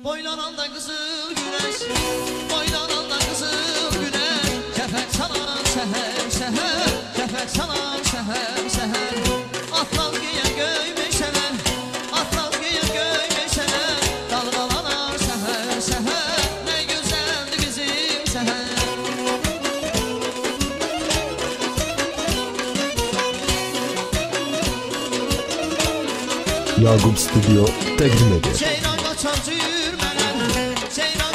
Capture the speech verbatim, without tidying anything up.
Boylananda kızıl güneş, boylananda kızıl güneş. Kefek çalar seher seher, kefek çalar seher seher. Atlar giyer göy meşeler, atlar giyer göy meşeler. Dalgalanar seher seher, ne güzeldi bizim seher. Yakup Stüdyo təqdim edir. Ceyran kaçar cürmeler, ceyran